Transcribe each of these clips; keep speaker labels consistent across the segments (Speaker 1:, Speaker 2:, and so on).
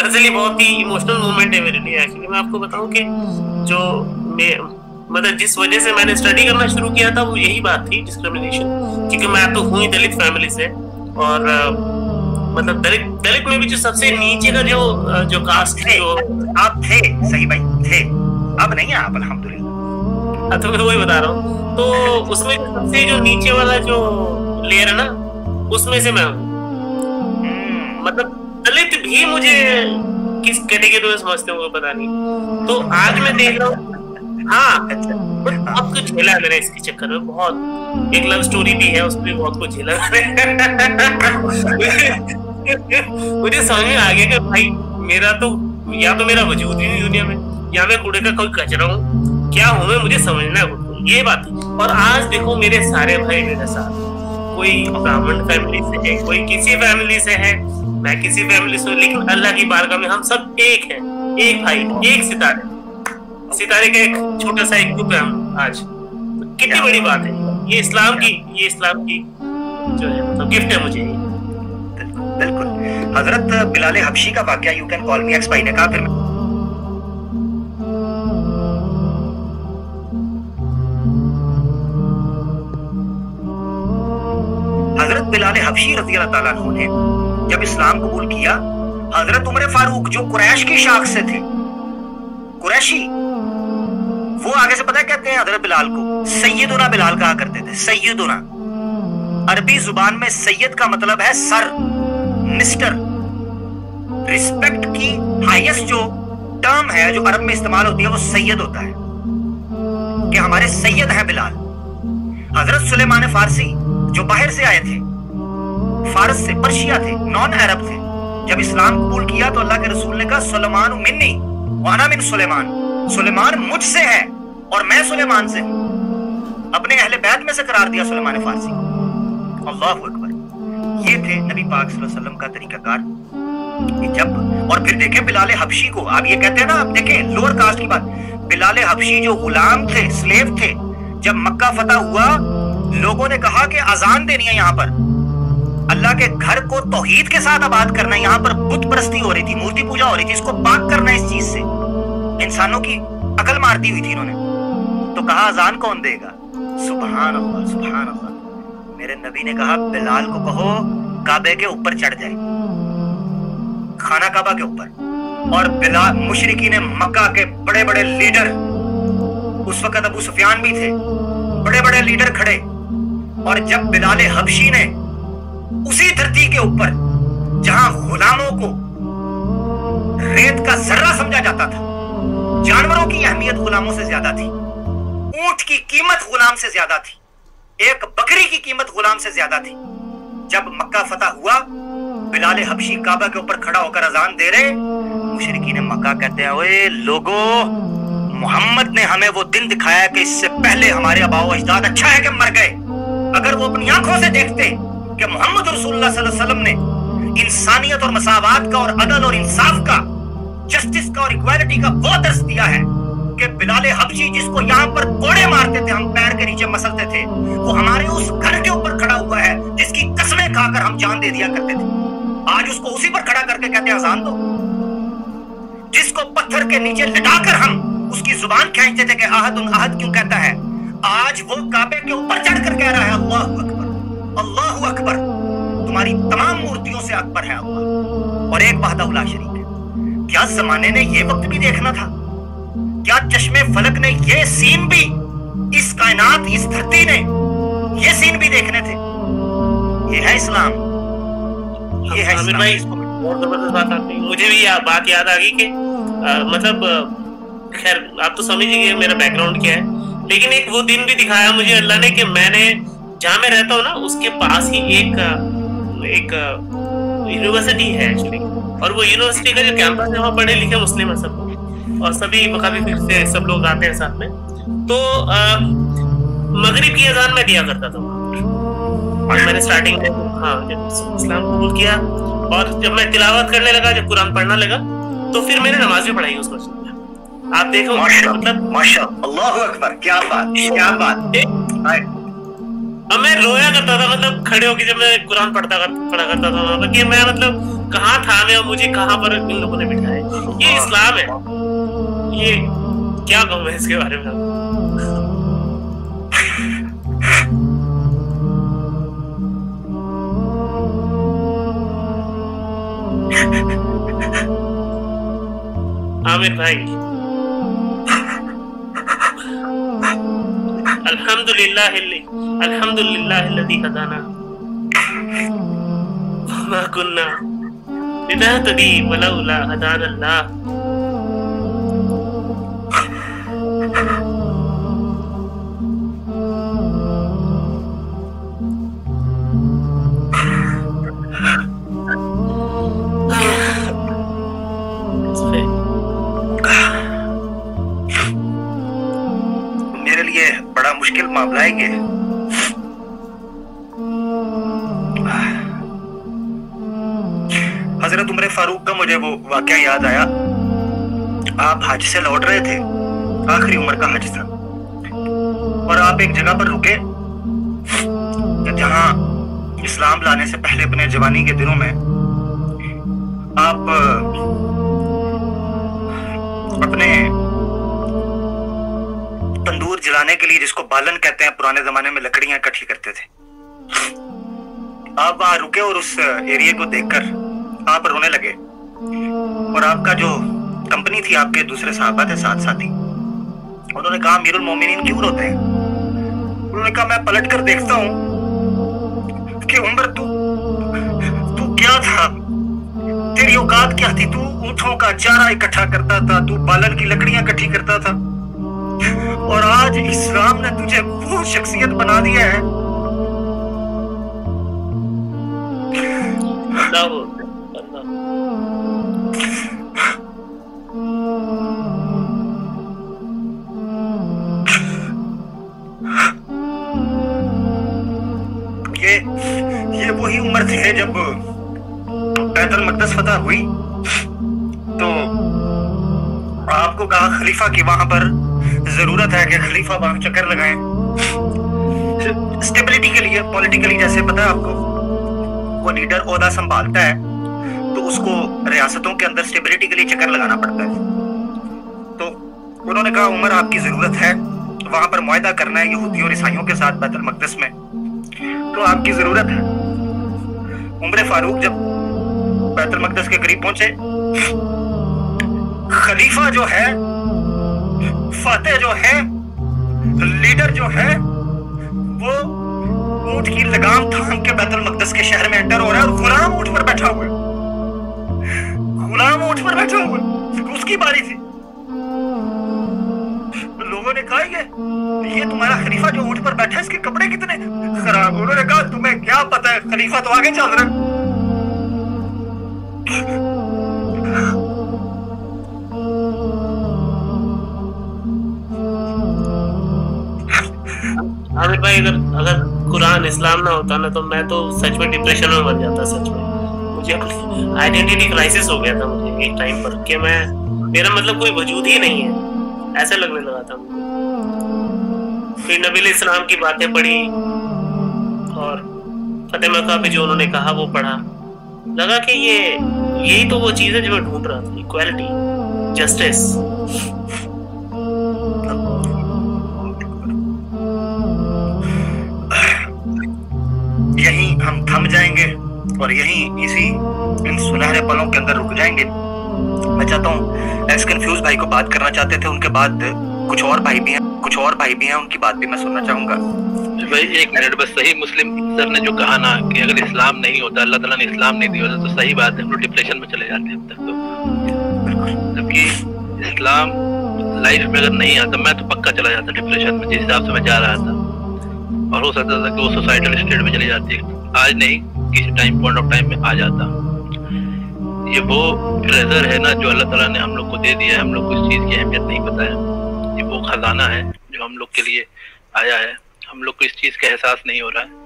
Speaker 1: Personally बहुत ही emotional moment है मेरे लिए। एक्चुअली मैं आपको बताऊं कि जो मैं मतलब जिस वजह से मैंने स्टडी करना शुरू किया था वो यही बात थी, डिस्क्रिमिनेशन। क्योंकि मैं तो हूँ ही दलित फैमिली से, और मतलब दलित में भी जो सबसे नीचे का जो कास्ट
Speaker 2: थे, आप थे सही भाई थे, अब नहीं आप अल्हम्दुलिल्लाह।
Speaker 1: तो मैं वही बता रहा हूँ। तो उसमें सबसे जो नीचे वाला जो लेयर है ना, उसमें से मैं हूँ। मतलब दलित भी मुझे किस कैटेगरी में समझते होंगे पता नहीं। तो आज मैं देख रहा हूँ, हाँ बहुत कुछ झेला है मैंने इसके चक्कर में, बहुत। एक लव स्टोरी भी है, उसमें बहुत कुछ झेला मुझे समझ में आ गया कि भाई मेरा तो या तो मेरा वजूद ही नहीं दुनिया में, या मैं कूड़े का कोई कचरा हूँ, क्या हूँ मैं, मुझे समझना है ये बात है। और आज देखो मेरे सारे भाई मेरे साथ, कोई ब्राह्मण फैमिली से है, कोई किसी फैमिली से है, मैं किसी फैमिली से, लेकिन अल्लाह की बारगाह में हम सब एक हैं, एक भाई, एक सितारे का एक छोटा सा एक टुकड़ा हम आज। तो कितनी बड़ी बात है ये इस्लाम की जो है तो गिफ्ट है मुझे।
Speaker 2: बिल्कुल। हजरत बिलाल हबशी का वाकया, you can call me X भाई ने कहा, फिर हजरत बिलाल हबशी रज़ी अल्लाह ताला अन्हु ने जब इस्लाम कबूल किया, हजरत उमर फारूक जो कुरैश की शाख से थे, कुरैशी, वो आगे से पता कहते हैं हजरत बिलाल को सैयदुना बिलाल कहा करते थे। सैयदुना अरबी जुबान में सैयद का मतलब है सर, मिस्टर। रिस्पेक्ट की हाईएस्ट जो टर्म है जो अरब में इस्तेमाल होती है वो सैयद होता है, कि हमारे सैयद हैं बिलाल। हजरत सुलेमान फारसी जो बाहर से आए थे, फारस से, पर्शिया थे, नॉन अरब थे, जब इस्लाम कबूल किया तो अल्लाह के रसूल ने कहा सुलेमान मिन्नी व अना मिन सुलेमान, सुलेमान मुझसे है और मैं सुलेमान से हूं। अपने अहले बैत में से करार दिया सुलेमान फारसी को। अल्लाहु अकबर। ये थे नबी पाक सल्लल्लाहु अलैहि वसल्लम का तरीकाकार। जब और फिर देखें बिलाल हबशी को, आप ये कहते हैं ना, आप देखें लोअर कास्ट की बात, बिलाल हबशी जो गुलाम थे, स्लेव थे, जब मक्का फतह हुआ लोगों ने कहा कि अजान देनी है, यहाँ पर अल्लाह के घर को तौहीद के साथ आबाद करना है, यहाँ पर बुत परस्ती हो रही थी, मूर्ति पूजा हो रही थी, इसको पाक करना है इस चीज से। इंसानों की अकल मारती हुई थी इन्होंने। तो कहा अजान कौन देगा? सुभान अल्लाह, सुभान अल्लाह। मेरे नबी ने कहा बिलाल को कहो काबे के ऊपर चढ़ जाए, खाना काबा के ऊपर। और बिलाल, मुशरिकीन मक्का के बड़े बड़े लीडर, उस वक्त अबू सुफियान भी थे, बड़े बड़े लीडर खड़े, और जब बिलाल हबशी ने उसी धरती के ऊपर जहां गुलामों को रेत का जर्रा समझा जाता था, जानवरों की अहमियत गुलामों से ज्यादा थी, ऊंट की कीमत गुलाम से ज्यादा थी, एक बकरी की कीमत गुलाम से ज्यादा थी। जब मक्का फतह हुआ, बिलाल हबशी काबा के ऊपर खड़ा होकर अजान दे रहे, मुशरिकीन मक्का कहते हैं ओए लोगो, मोहम्मद ने हमें वो दिन दिखाया कि इससे पहले हमारे आबाओ अजदाद अच्छा है कि मर गए। अगर वो अपनी आंखों से देखते कि मोहम्मद रसूलुल्लाह सल्लल्लाहु अलैहि वसल्लम ने इंसानियत और मसावात का और अदल और इंसाफ का, जस्टिस का और इक्वालिटी का वो दर्स दिया है कि बिलाल हबशी जिसको यहाँ पर कोड़े मारते थे, हम पैर के नीचे मसलते थे, वो हमारे उस घर के ऊपर खड़ा हुआ है जिसकी कसमें खाकर हम जान दे दिया करते थे। आज उसको उसी पर खड़ा करके कहते हैं अजान दो। जिसको पत्थर के नीचे लिटाकर हम उसकी जुबान खींचते थे कि अहदुन अहद क्यों कहता है, आज वो काबे के ऊपर चढ़कर कह रहा है अल्लाहु अकबर, अल्लाहु अकबर, तुम्हारी तमाम मूर्तियों से अकबर है अल्लाह और एक वहदहु ला शरीक है। क्या जमाने ने ये वक्त भी देखना था? क्या चश्मे फलक ने ये सीन भी, इस कायनात, इस धरती ने ये सीन भी देखने थे? ये है इस्लाम, ये है इस्लाम।
Speaker 1: भाई बहुत जबरदस्त बात आपने, मुझे भी बात याद आ गई कि मतलब खैर आप तो समझ गए मेरा बैकग्राउंड क्या है, लेकिन एक वो दिन भी दिखाया मुझे अल्लाह ने कि मैंने जहाँ मैं रहता हूँ ना उसके पास ही एक यूनिवर्सिटी है एक्चुअली, और वो यूनिवर्सिटी का जो कैंपस है वहाँ पढ़े लिखे मुस्लिम है सब लोग, और सभी मकामी फिर से सब लोग आते हैं साथ में। तो मगरिब की अजान मैं दिया करता था वहाँ पर, और मैंने स्टार्टिंग में जब इस्लाम कबूल किया और जब मैं तिलावत करने लगा, जब कुरान पढ़ना लगा, तो फिर मैंने नमाज भी पढ़ाई उस मस्जिद में। आप देखो मतलब
Speaker 2: माशाअल्लाह, अल्लाहु अकबर, क्या बात, क्या बात।
Speaker 1: अब मैं रोया करता था, मतलब खड़े होकर जब मैं कुरान पढ़ा करता था, कि मैं मतलब कहाँ था मैं और मुझे कहाँ पर इन लोगों ने बिठाया। ये इस्लाम है, ये क्या कहूँ मैं इसके बारे में। आमिर भाई, अल्हम्दुलिल्लाहिल्लज़ी हदाना वमा कुन्ना लिनहतदी वलौला हदानल्लाह।
Speaker 2: मेरे लिए बड़ा मुश्किल मामला है ये। हजरत उमर फारूक का मुझे वो वाकया याद आया। आप हज से लौट रहे थे, आखिरी उम्र का हज था, और आप एक जगह पर रुके जहां इस्लाम लाने से पहले अपने जवानी के दिनों में आप अपने तंदूर जलाने के लिए, जिसको बालन कहते हैं, पुराने जमाने में लकड़ियां इकट्ठी करते थे। आप वहां रुके और उस एरिया को देखकर आप रोने लगे, और आपका जो कंपनी थी, आपके दूसरे साहबा थे, साथ साथी, उन्होंने कहा अमीरुल मोमिनीन क्यों रोते हैं? उन्होंने कहा मैं पलट कर देखता हूं कि उमर तू क्या था, तेरी औकात क्या थी? तू ऊंटों का चारा इकट्ठा करता था, तू बालन की लकड़ियां इकट्ठी करता था, और आज इस्लाम ने तुझे वो शख्सियत बना दिया है। ये वही उम्र थे जब बैतुल मक़दस फतह हुई, तो आपको कहा खलीफा की वहां पर जरूरत है कि खलीफा वहां चक्कर लगाएं स्टेबिलिटी के लिए, पॉलिटिकली। जैसे पता है आपको, वो लीडर ओहदा संभालता है तो उसको रियासतों के अंदर स्टेबिलिटी के लिए चक्कर लगाना पड़ता है। तो उन्होंने कहा उमर आपकी जरूरत है, वहां पर मुआहदा करना है यहूदियों और ईसाइयों के साथ बैतुल मक़दस में, तो आपकी जरूरत है। उमर फारूक जब बैतुल मक़दस के करीब पहुंचे, खलीफा जो है, फातेह जो है, लीडर जो है, वो ऊंट की लगाम थाम के बैतुल मक़दस के शहर में एंटर हो रहा है, और गुलाम ऊंट पर बैठा हुआ है। गुलाम ऊंट पर बैठा हुआ है, उसकी बारी थी। लोगों ने कहा ये तुम्हारा खलीफा जो ऊंट पर बैठा है, इसके कपड़े कितने खराब। उन्होंने कहा तुम्हें क्या पता है, खलीफा तो आगे चल रहा है।
Speaker 1: आमिर भाई, अगर कुरान इस्लाम ना होता ना, तो मैं तो सच में डिप्रेशन में मर जाता। सच में मुझे आइडेंटिटी क्राइसिस हो गया था मुझे एक टाइम पर, कि मेरा मतलब कोई वजूद ही नहीं है, ऐसा लगने लगा था मुझे। फिर नबी इस्लाम की बातें पढ़ी और फतेह मक्का पे जो उन्होंने कहा वो पढ़ा, लगा कि यही तो वो चीज है जो मैं ढूंढ रहा था, इक्वालिटी, जस्टिस।
Speaker 2: यहीं हम थम जाएंगे और यहीं इन सुनहरे पलों के अंदर रुक जाएंगे। मैं चाहता हूँ एस कंफ्यूज भाई को बात करना चाहते थे, उनके बाद कुछ और भाई भी हैं, उनकी बात भी मैं सुनना चाहूंगा।
Speaker 3: भाई एक मिनट बस, सही मुस्लिम सर ने जो कहा ना कि अगर इस्लाम नहीं होता, अल्लाह ताला ने इस्लाम नहीं दिया होता, तो सही बात है, हम लोग डिप्रेशन में चले जाते हैं अब तक। तो जबकि इस्लाम लाइफ में अगर नहीं आता, मैं तो पक्का चला जाता डिप्रेशन में, जिस हिसाब से मैं जा रहा था। और हो सकता था कि वो सोसाइटल स्टेट में चली जाती है, आज नहीं किसी पॉइंट ऑफ टाइम में आ जाता। ये वो ट्रेजर है ना जो अल्लाह ताला ने हम लोग को दे दिया है, हम लोग को इस चीज़ की अहमियत नहीं पता है। ये वो खजाना है जो हम लोग के लिए आया है, हम लोग को इस चीज़ का एहसास नहीं हो रहा है।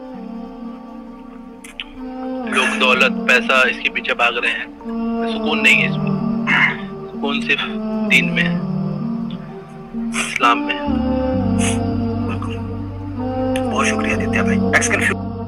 Speaker 3: लोग दौलत, पैसा, इसके पीछे भाग रहे हैं, सुकून नहीं है इसमें। सुकून सिर्फ दीन में है, इस्लाम में है।
Speaker 2: बहुत शुक्रिया आदित्य भाई।